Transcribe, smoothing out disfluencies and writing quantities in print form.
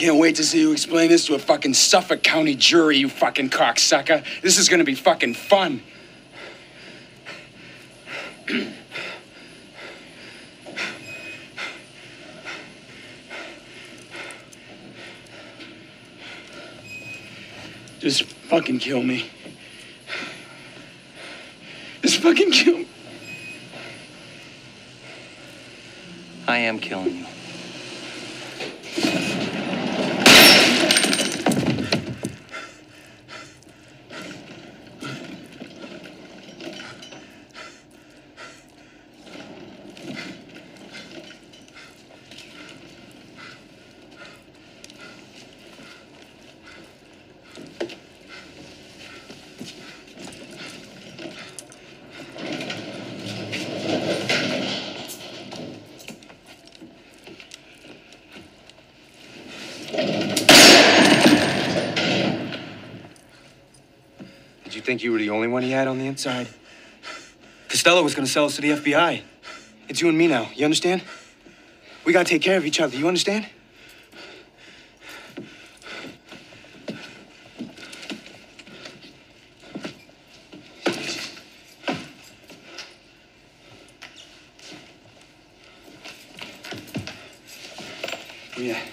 can't wait to see you explain this to a fucking Suffolk County jury, you fucking cocksucker. This is gonna be fucking fun. Just fucking kill me. Just fucking kill me. I am killing you. Did you think you were the only one he had on the inside? Costello was gonna sell us to the FBI. It's you and me now, you understand? We gotta take care of each other, you understand? Yeah.